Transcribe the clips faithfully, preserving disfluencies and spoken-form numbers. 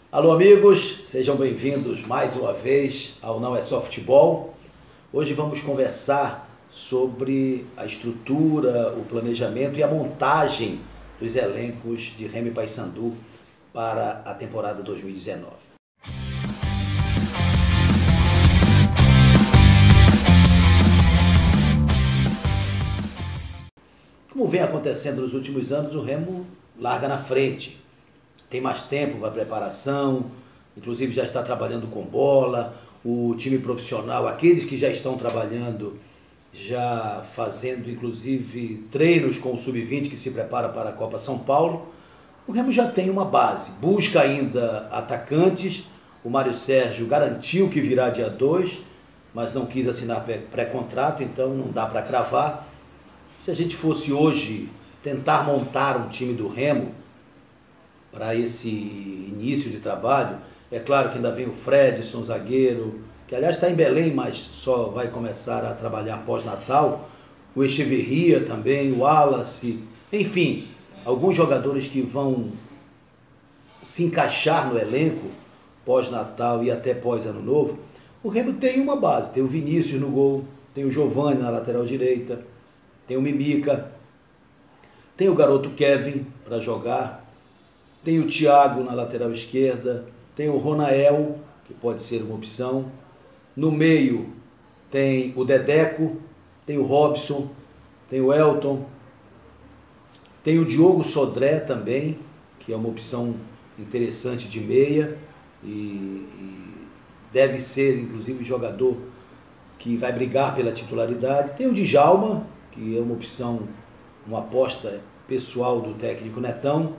Alô amigos, sejam bem-vindos mais uma vez ao Não É Só Futebol. Hoje vamos conversar sobre a estrutura, o planejamento e a montagem dos elencos de Remo e Paysandu para a temporada dois mil e dezenove. Como vem acontecendo nos últimos anos, o Remo larga na frente. Tem mais tempo para preparação, inclusive já está trabalhando com bola, o time profissional, aqueles que já estão trabalhando, já fazendo inclusive treinos com o sub vinte que se prepara para a Copa São Paulo. O Remo já tem uma base, busca ainda atacantes, o Mário Sérgio garantiu que virá dia dois, mas não quis assinar pré-contrato, então não dá para cravar. Se a gente fosse hoje tentar montar um time do Remo, para esse início de trabalho, é claro que ainda vem o Fredson, zagueiro, que aliás está em Belém, mas só vai começar a trabalhar pós-Natal, o Echeverria também, o Wallace, enfim, alguns jogadores que vão se encaixar no elenco pós-Natal e até pós-Ano Novo. O Remo tem uma base, tem o Vinícius no gol, tem o Giovani na lateral direita, tem o Mimica, tem o garoto Kevin para jogar, tem o Thiago na lateral esquerda, tem o Ronael, que pode ser uma opção. No meio tem o Dedeco, tem o Robson, tem o Elton, tem o Diogo Sodré também, que é uma opção interessante de meia e, e deve ser inclusive jogador que vai brigar pela titularidade. Tem o Djalma, que é uma opção, uma aposta pessoal do técnico Netão.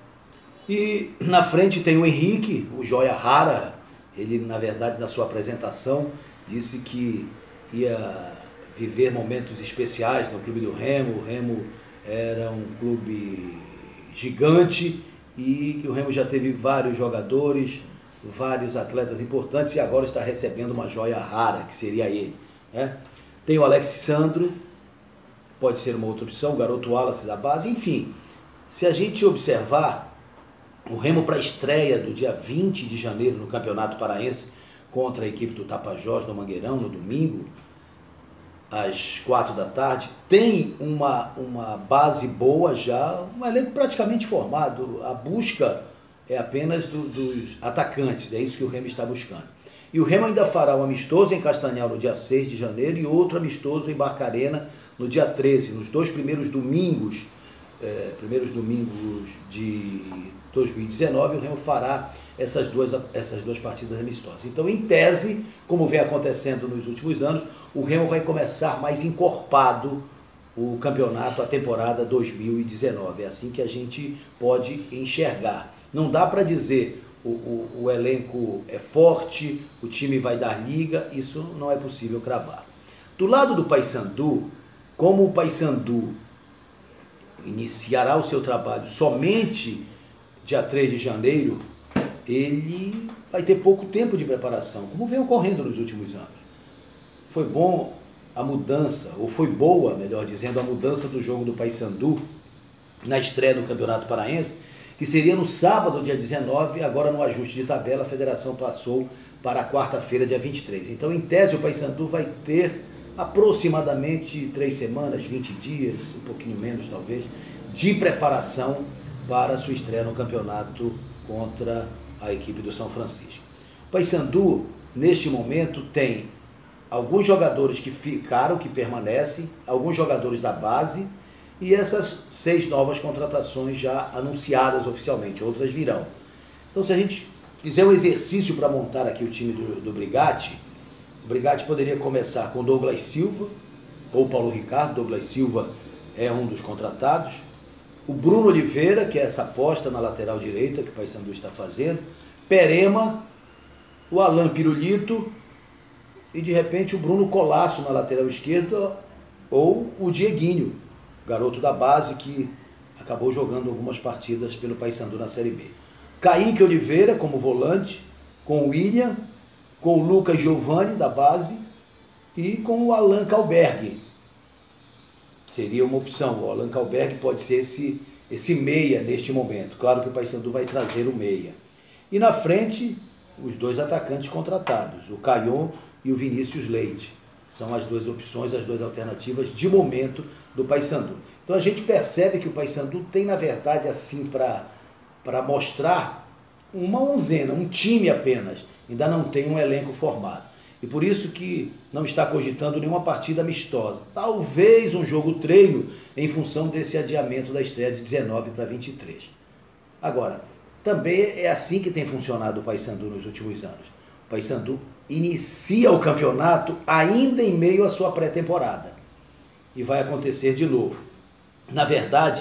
E na frente tem o Henrique, o joia rara. Ele, na verdade, na sua apresentação, disse que ia viver momentos especiais no clube do Remo. O Remo era um clube gigante e que o Remo já teve vários jogadores, vários atletas importantes e agora está recebendo uma joia rara, que seria ele, né? Tem o Alex Sandro, pode ser uma outra opção, o garoto Wallace da base, enfim. Se a gente observar, o Remo para a estreia do dia vinte de janeiro no Campeonato Paraense contra a equipe do Tapajós no Mangueirão, no domingo, às quatro da tarde, tem uma, uma base boa já, um elenco praticamente formado. A busca é apenas do, dos atacantes, é isso que o Remo está buscando. E o Remo ainda fará um amistoso em Castanhal no dia seis de janeiro e outro amistoso em Barcarena no dia treze, nos dois primeiros domingos, é, primeiros domingos de dois mil e dezenove, o Remo fará essas duas, essas duas partidas amistosas. Então, em tese, como vem acontecendo nos últimos anos, o Remo vai começar mais encorpado o campeonato, a temporada dois mil e dezenove. É assim que a gente pode enxergar. Não dá para dizer o, o, o elenco é forte, o time vai dar liga, isso não é possível cravar. Do lado do Paysandu, como o Paysandu iniciará o seu trabalho somente dia três de janeiro, ele vai ter pouco tempo de preparação, como vem ocorrendo nos últimos anos. Foi bom a mudança, ou foi boa, melhor dizendo, a mudança do jogo do Paysandu na estreia do Campeonato Paraense, que seria no sábado, dia dezenove, agora no ajuste de tabela, a federação passou para a quarta-feira, dia vinte e três. Então, em tese, o Paysandu vai ter aproximadamente três semanas, vinte dias, um pouquinho menos talvez, de preparação para a sua estreia no campeonato contra a equipe do São Francisco. O Paysandu, neste momento, tem alguns jogadores que ficaram, que permanecem, alguns jogadores da base e essas seis novas contratações já anunciadas oficialmente, outras virão. Então, se a gente fizer um exercício para montar aqui o time do, do Brigatti, o Brigatti poderia começar com Douglas Silva ou Paulo Ricardo. Douglas Silva é um dos contratados. O Bruno Oliveira, que é essa aposta na lateral direita que o Paysandu está fazendo. Perema, o Alan Pirulito e de repente o Bruno Colasso na lateral esquerda ou o Dieguinho, garoto da base que acabou jogando algumas partidas pelo Paysandu na Série B. Kaique Oliveira como volante, com o William, com o Lucas Giovani da base e com o Alan Kalberg. Seria uma opção. O Alan Kalberg pode ser esse, esse meia neste momento. Claro que o Paysandu vai trazer o meia. E na frente, os dois atacantes contratados, o Caion e o Vinícius Leite. São as duas opções, as duas alternativas de momento do Paysandu. Então a gente percebe que o Paysandu tem, na verdade, assim, para para mostrar uma onzena, um time apenas. Ainda não tem um elenco formado. E por isso que não está cogitando nenhuma partida amistosa. Talvez um jogo treino em função desse adiamento da estreia de dezenove para vinte e três. Agora, também é assim que tem funcionado o Paysandu nos últimos anos. O Paysandu inicia o campeonato ainda em meio à sua pré-temporada. E vai acontecer de novo. Na verdade,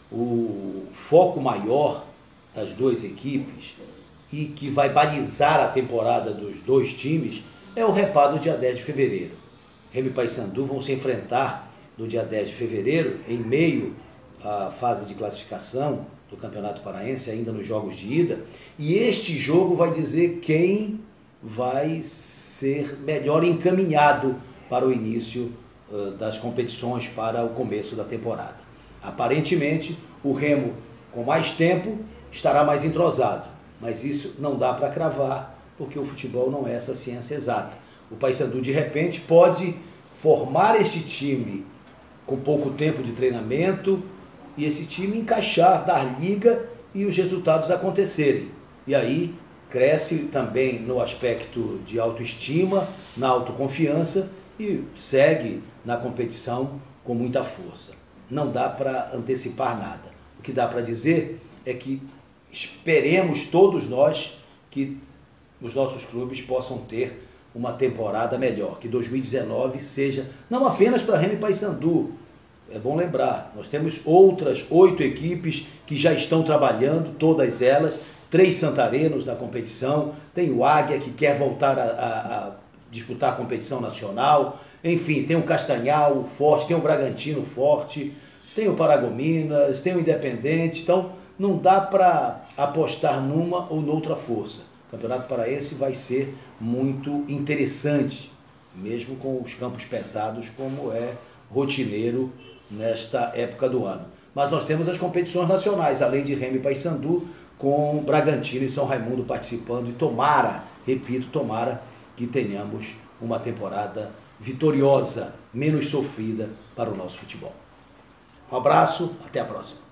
o foco maior das duas equipes e que vai balizar a temporada dos dois times é o reparo do dia dez de fevereiro. Remo e Paysandu vão se enfrentar no dia dez de fevereiro, em meio à fase de classificação do Campeonato Paraense, ainda nos jogos de ida, e este jogo vai dizer quem vai ser melhor encaminhado para o início uh, das competições, para o começo da temporada. Aparentemente, o Remo, com mais tempo, estará mais entrosado, mas isso não dá para cravar, porque o futebol não é essa ciência exata. O Paysandu, de repente, pode formar esse time com pouco tempo de treinamento e esse time encaixar, dar liga e os resultados acontecerem. E aí cresce também no aspecto de autoestima, na autoconfiança e segue na competição com muita força. Não dá para antecipar nada. O que dá para dizer é que esperemos todos nós que os nossos clubes possam ter uma temporada melhor, que dois mil e dezenove seja não apenas para Remo e Paysandu. É bom lembrar, nós temos outras oito equipes que já estão trabalhando, todas elas, três santarenos na competição, tem o Águia que quer voltar a, a, a disputar a competição nacional, enfim, tem o Castanhal forte, tem o Bragantino forte, tem o Paragominas, tem o Independente, então não dá para apostar numa ou noutra força. O Campeonato Paraense vai ser muito interessante, mesmo com os campos pesados, como é rotineiro nesta época do ano. Mas nós temos as competições nacionais, além de Remo e Paysandu, com Bragantino e São Raimundo participando. E tomara, repito, tomara que tenhamos uma temporada vitoriosa, menos sofrida para o nosso futebol. Um abraço, até a próxima.